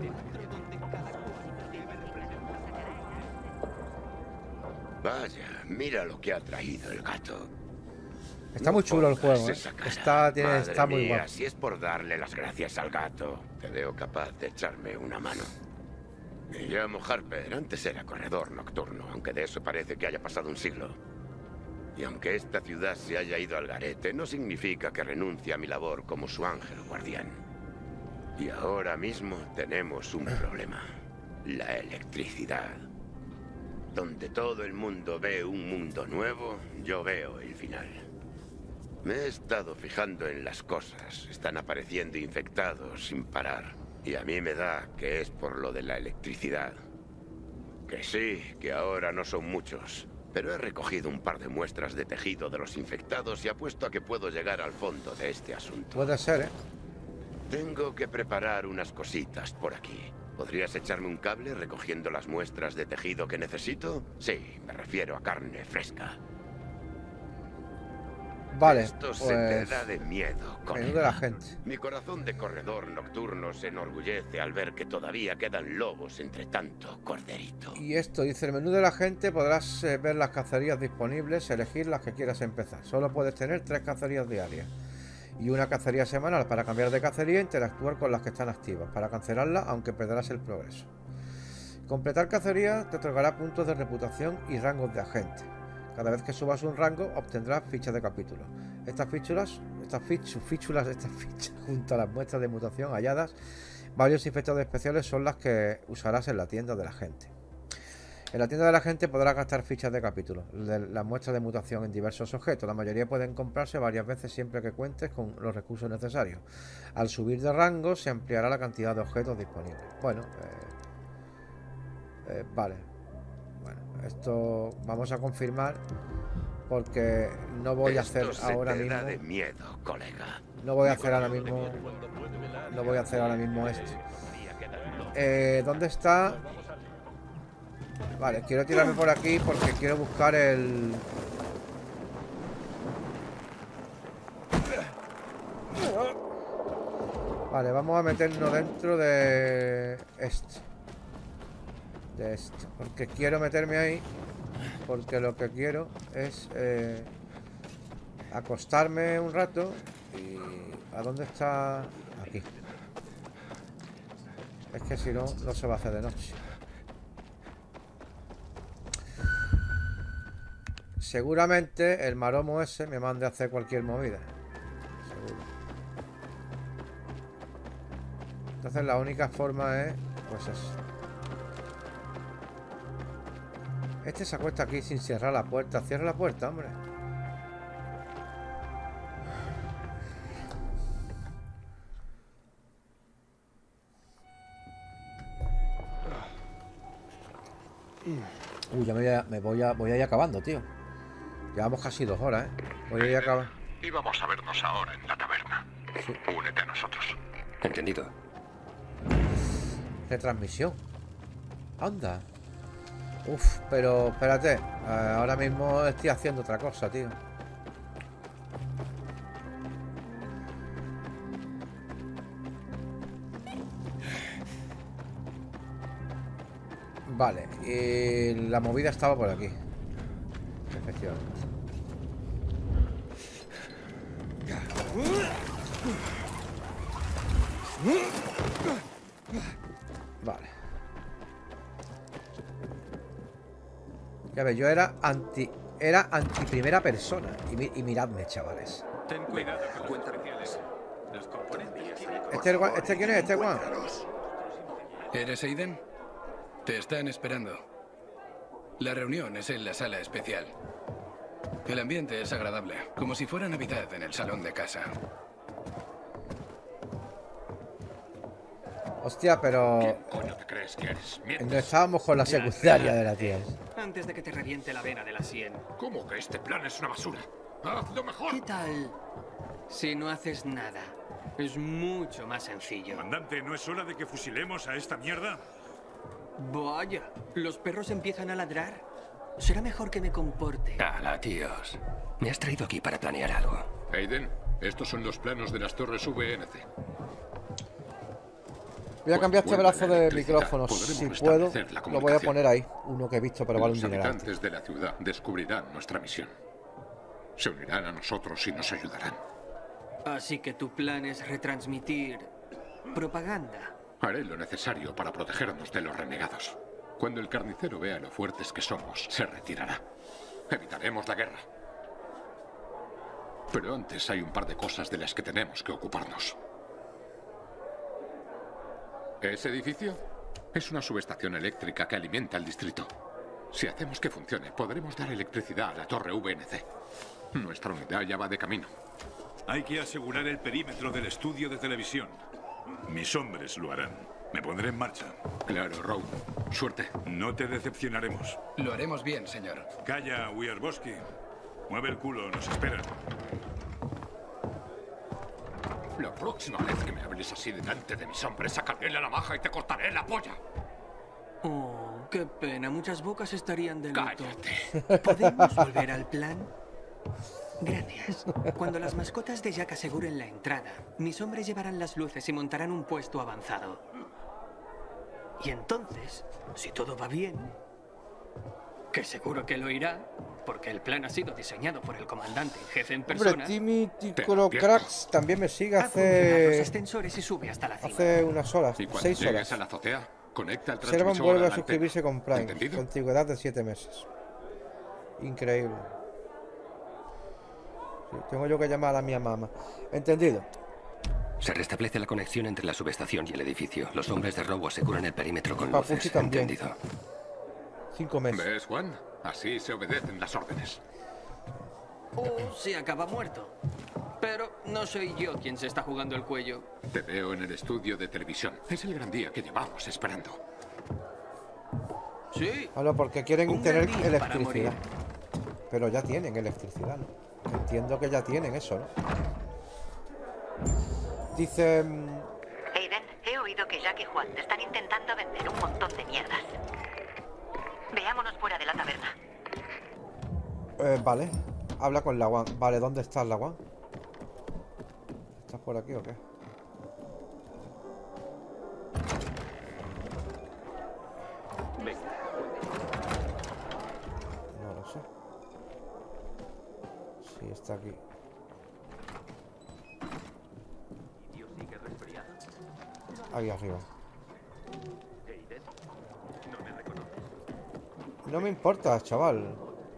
Vaya, mira lo que ha traído el gato. Está muy chulo el juego, ¿eh? Está, tiene, Madre está muy mía, guapo. si es por darle las gracias al gato, te veo capaz de echarme una mano. Me llamo Harper, antes era corredor nocturno, aunque de eso parece que haya pasado un siglo. Y aunque esta ciudad se haya ido al garete, no significa que renuncie a mi labor como su ángel guardián. Y ahora mismo tenemos un problema. La electricidad. Donde todo el mundo ve un mundo nuevo, yo veo el final. Me he estado fijando en las cosas. Están apareciendo infectados sin parar. Y a mí me da que es por lo de la electricidad. Que sí, que ahora no son muchos. Pero he recogido un par de muestras de tejido de los infectados y apuesto a que puedo llegar al fondo de este asunto. Puede ser, ¿eh? Tengo que preparar unas cositas por aquí. ¿Podrías echarme un cable recogiendo las muestras de tejido que necesito? Sí, me refiero a carne fresca. Vale, Esto pues... se te da de miedo, menú de la gente. Mi corazón de corredor nocturno se enorgullece al ver que todavía quedan lobos entre tanto corderito. Y esto dice, el menú de la gente podrás eh, ver las cacerías disponibles, elegir las que quieras empezar. Solo puedes tener tres cacerías diarias y una cacería semanal. Para cambiar de cacería, interactuar con las que están activas. Para cancelarla, aunque perderás el progreso. Completar cacería te otorgará puntos de reputación y rangos de agente. Cada vez que subas un rango, obtendrás fichas de capítulo. Estas fichuras, estas fichas, fichulas, estas fichas, junto a las muestras de mutación halladas, varios infectados especiales son las que usarás en la tienda de la gente. En la tienda de la gente podrás gastar fichas de capítulo, de las muestras de mutación en diversos objetos. La mayoría pueden comprarse varias veces siempre que cuentes con los recursos necesarios. Al subir de rango se ampliará la cantidad de objetos disponibles. Bueno, eh, eh, vale. Bueno, esto vamos a confirmar porque no voy a hacer ahora mismo. De miedo, colega. No voy a hacer ahora mismo. No voy a hacer ahora mismo esto. Eh, ¿Dónde está? Vale, quiero tirarme por aquí porque quiero buscar el... Vale, vamos a meternos dentro de esto. De esto. Porque quiero meterme ahí. Porque lo que quiero es eh, acostarme un rato. Y... ¿a dónde está? Aquí. Es que si no, no se va a hacer de noche. Seguramente el maromo ese me mande a hacer cualquier movida. Seguro. Entonces la única forma es... pues eso. Este se acuesta aquí sin cerrar la puerta. Cierra la puerta, hombre. Uy, ya me voy a, me voy a, voy a ir acabando, tío. Llevamos casi dos horas, ¿eh? Voy a ir acabando. Y vamos a vernos ahora en la taberna. Sí. Únete a nosotros. Entendido. Retransmisión. Anda. Uf, pero espérate. Eh, ahora mismo estoy haciendo otra cosa, tío. Vale, y la movida estaba por aquí. Efectivamente. Vale. Ya ves, yo era anti... Era anti primera persona. Y, mi, y miradme, chavales. Ten cuidado con los especiales. Los componentes. ¿Este, el, ¿Este quién es? ¿Este Juan? ¿Eres Aiden? Te están esperando. La reunión es en la sala especial. El ambiente es agradable, como si fuera Navidad en el salón de casa. Hostia, pero... ¿Qué coño te crees que eres? No estábamos con la secundaria de la tía. Antes de que te reviente la vena de la sien. ¿Cómo que este plan es una basura? ¡Hazlo mejor! ¿Qué tal si no haces nada. Es mucho más sencillo. Comandante, ¿no es hora de que fusilemos a esta mierda? Vaya, ¿los perros empiezan a ladrar? Será mejor que me comporte. ¡Hala, tíos! Me has traído aquí para planear algo. Aiden, estos son los planos de las torres V N C. Voy a cambiar este brazo de micrófono. Si puedo, lo voy a poner ahí. Uno que he visto, pero vale un dineral. Los habitantes de la ciudad descubrirán nuestra misión. Se unirán a nosotros y nos ayudarán. Así que tu plan es retransmitir propaganda. Haré lo necesario para protegernos de los renegados. Cuando el carnicero vea lo fuertes que somos, se retirará. Evitaremos la guerra. Pero antes hay un par de cosas de las que tenemos que ocuparnos. ¿Ese edificio? Es una subestación eléctrica que alimenta el distrito. Si hacemos que funcione, podremos dar electricidad a la torre V N C. Nuestra unidad ya va de camino. Hay que asegurar el perímetro del estudio de televisión. Mis hombres lo harán. Me pondré en marcha. Claro, Rowe. Suerte. No te decepcionaremos. Lo haremos bien, señor. Calla, Wierboski. Mueve el culo, nos esperan. La próxima vez que me hables así delante de mis hombres, sacaré la navaja y te cortaré la polla. Oh, qué pena. Muchas bocas estarían de luto. Cállate. ¿Podemos volver al plan? Gracias. Cuando las mascotas de Jack aseguren la entrada, mis hombres llevarán las luces y montarán un puesto avanzado. Y entonces, si todo va bien, que seguro que lo irá, porque el plan ha sido diseñado por el comandante en jefe en persona. Hombre, Timmy Ticrocrax también me sigue haz funcionar los hace... ascensores y sube hasta la cima. Hace unas horas, Y cuando seis llegues horas. a la azotea, conecta el Servan transmisor vuelve a a la suscribirse antena. con Prime, ¿Entendido? con antigüedad de siete meses. Increíble. Sí, tengo yo que llamar a mi mamá. Entendido. Se restablece la conexión entre la subestación y el edificio. Los hombres de Robo aseguran el perímetro con Papuchi luces. también. Entendido. Cinco meses. ¿Ves, Juan? Así se obedecen las órdenes. O se acaba muerto. Pero no soy yo quien se está jugando el cuello. Te veo en el estudio de televisión. Es el gran día que llevamos esperando. Sí. Ahora, porque quieren Un tener gran día para electricidad. morir. Pero ya tienen electricidad, ¿no? Entiendo que ya tienen eso, ¿no? Dice... mm, Aiden, he oído que Jack y Juan te están intentando vender un montón de mierdas. Veámonos fuera de la taberna. eh, vale. Habla con la One. Vale, ¿dónde estás, la One? ¿Estás por aquí o qué? No lo sé. Sí, está aquí. Ahí arriba. No me importa, chaval.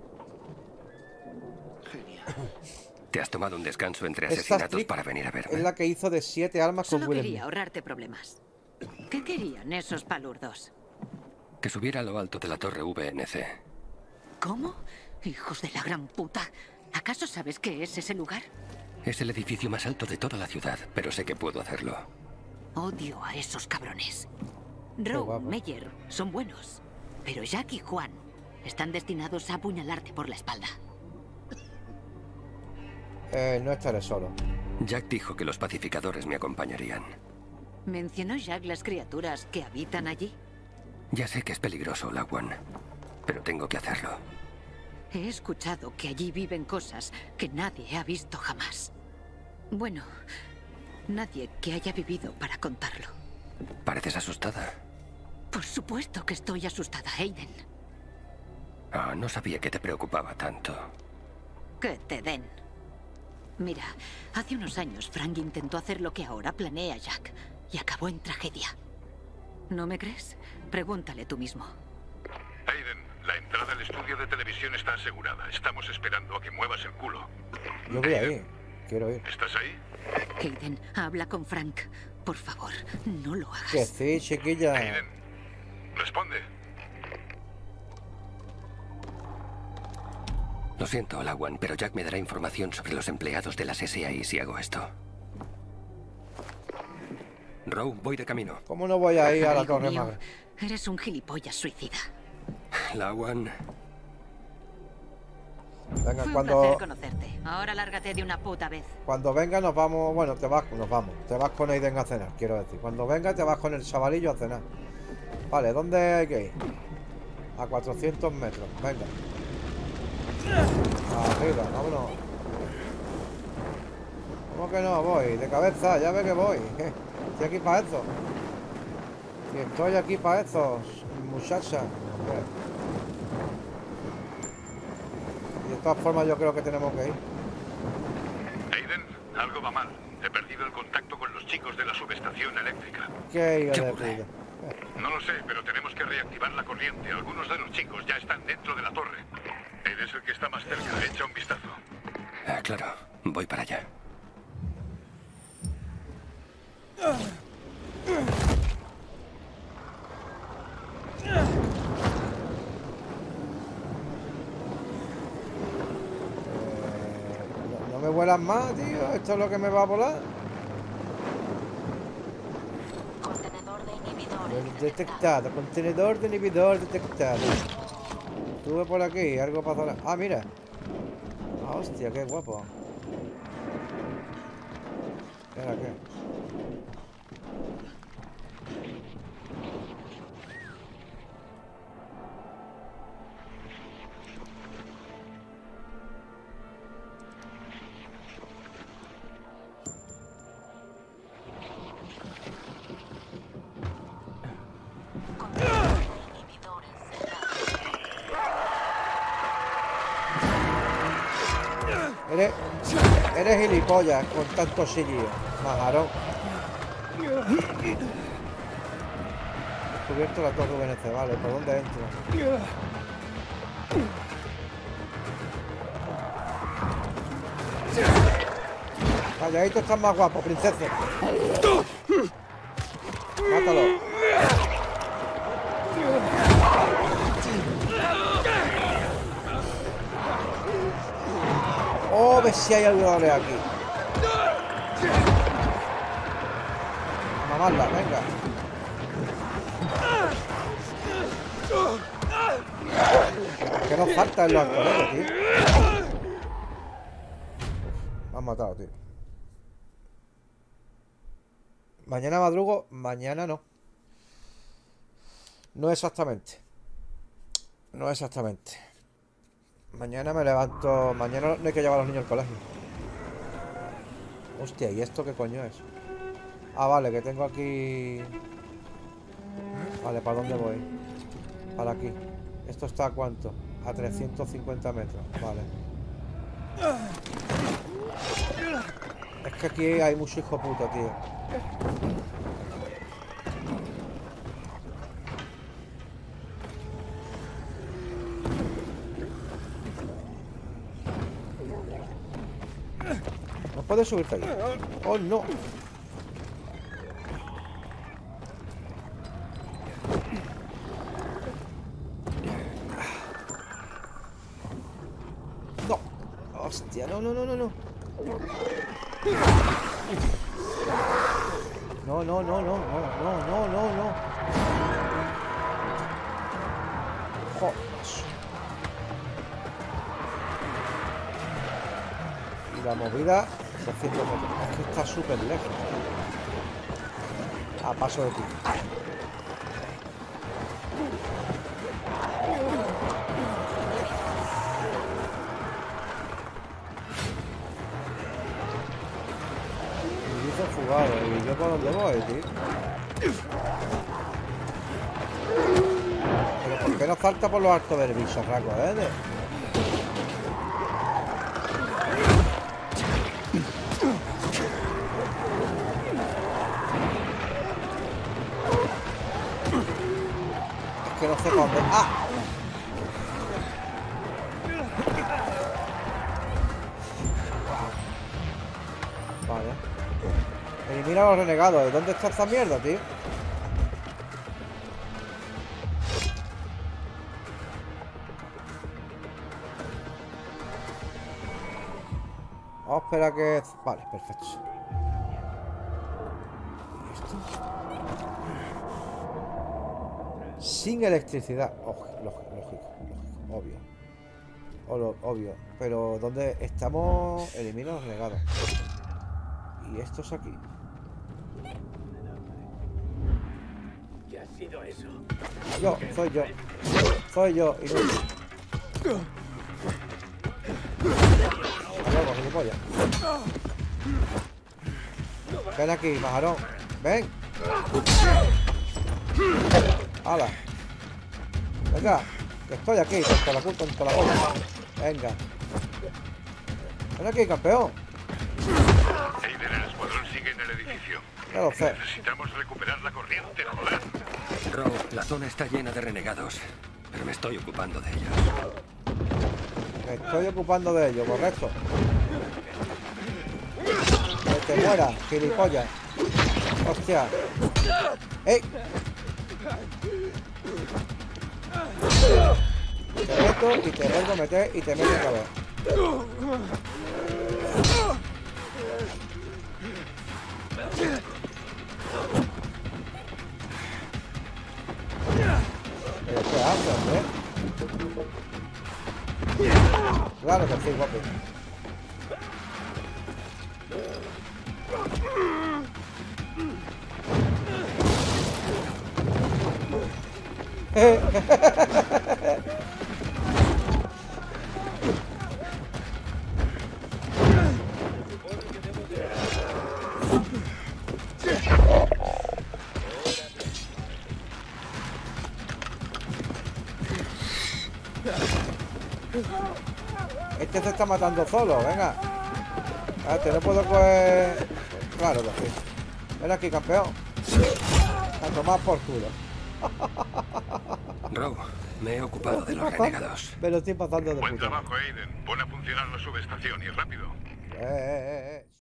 Te has tomado un descanso entre Esta asesinatos Strick para venir a Es verme. la que hizo de siete armas con Solo Willem. quería ahorrarte problemas. ¿Qué querían esos palurdos? Que subiera a lo alto de la torre V N C. ¿Cómo? Hijos de la gran puta. ¿Acaso sabes qué es ese lugar? Es el edificio más alto de toda la ciudad, pero sé que puedo hacerlo. Odio a esos cabrones. Qué Rowe, guapo. Meyer son buenos. Pero Jack y Juan están destinados a apuñalarte por la espalda. Eh, no estaré solo. Jack dijo que los pacificadores me acompañarían. ¿Mencionó Jack las criaturas que habitan allí? Ya sé que es peligroso, Lawan, pero tengo que hacerlo. He escuchado que allí viven cosas que nadie ha visto jamás. Bueno, nadie que haya vivido para contarlo. ¿Pareces asustada? Por supuesto que estoy asustada, Aiden. Ah, no sabía que te preocupaba tanto. Que te den. Mira, hace unos años Frank intentó hacer lo que ahora planea Jack y acabó en tragedia. ¿No me crees? Pregúntale tú mismo. Aiden, la entrada al estudio de televisión está asegurada. Estamos esperando a que muevas el culo. Yo voy ahí. Quiero ir. ¿Estás ahí? Aiden, habla con Frank. Por favor, no lo hagas. Que sí, chiquilla. Responde. Lo siento, Lawan, pero Jack me dará información sobre los empleados de las S A I si hago esto. Rowe, voy de camino. ¿Cómo no voy a ir a la Amigo torre mío, madre? eres un gilipollas suicida. Lawan, Venga, Fue cuando... un placer conocerte. Ahora lárgate de una puta vez. Cuando venga nos vamos... Bueno, te vas... Nos vamos. Te vas con Aiden a cenar, quiero decir. Cuando venga te vas con el chavalillo a cenar. Vale, ¿dónde hay que ir? A cuatrocientos metros. Venga. Arriba, vámonos. ¿Cómo que no? Voy. De cabeza, ya ve que voy. Estoy aquí para eso. Y estoy aquí para eso, muchacha. Y de todas formas yo creo que tenemos que ir. Aiden, algo va mal. He perdido el contacto con los chicos de la subestación eléctrica. ¿Qué hijo de puta? No lo sé, pero tenemos que reactivar la corriente. Algunos de los chicos ya están dentro de la torre. Eres el que está más cerca. Echa un vistazo. Ah, claro. Voy para allá. No me vuelas más, tío. Esto es lo que me va a volar. Contenedor de inhibidores Detectado. Contenedor de inhibidor detectado. Estuve por aquí. Algo pasará. Ah, mira. Ah, hostia, qué guapo. Espera, ¿qué? Eres, eres gilipollas con tanto chillillo, majarón. Descubierto la torre U N C, vale, ¿por dónde entro? Calladito estás más guapo, princesa. Mátalo. Oh, ve si hay algo de aquí. A mamarla, venga. ¿Qué nos falta en los anteriores, tío? Me han matado, tío. Mañana madrugo, mañana no. No exactamente. No exactamente. Mañana me levanto. Mañana no hay que llevar a los niños al colegio. Hostia, ¿y esto qué coño es? Ah, vale, que tengo aquí. Vale, ¿para dónde voy? Para aquí. ¿Esto está a cuánto? A trescientos cincuenta metros. Vale. Es que aquí hay mucho hijo puta, tío. ¿No puedes subirte ahí? ¡Oh, no! ¡No! ¡Hostia! ¡No, no, no, no, no! No, no, no, no, no, no, no, no, no. Joder. Y la movida doscientos metros. Es que está súper lejos. A paso de ti. Fugado, ¿y yo por dónde voy, tío? Pero ¿por qué no salta por los altos del bicho, raco, eh? Es que no sé por dónde. ¡Ah! Vale. Elimina a los renegados. ¿Dónde está esta mierda, tío? Vamos a esperar que... Vale, perfecto. ¿Y esto? Sin electricidad. Oh, lógico, lógico, lógico, obvio. O lo obvio. Pero ¿dónde estamos? Elimina a los renegados. Y estos aquí. ¿Qué ha sido eso? Yo, soy yo. Soy yo. Y no. Hasta luego, gilipollas. Ven aquí, pajarón. Ven. ¡Hala! Venga, que estoy aquí, con la culpa, con la bola. Venga. Ven aquí, campeón. Aiden, el escuadrón sigue en el edificio. Ya lo sé. Necesitamos recuperar la corriente, joder. Row, la zona está llena de renegados, pero me estoy ocupando de ellos. Me estoy ocupando de ellos, correcto. Que te muera, gilipollas. Hostia. ¡Ey! Te meto y te vuelvo a meter y te meto otra vez. ¿Pero qué haces, eh? Claro que sí, guapi. Este se está matando solo, venga. Este no puedo coger. Claro que sí. Ven aquí, campeón. A tomar por culo. Row, me he ocupado de los renegados. Me lo estoy pasando de Buen puta. trabajo, Aiden. Pon a funcionar la subestación y rápido. Eh, eh, eh.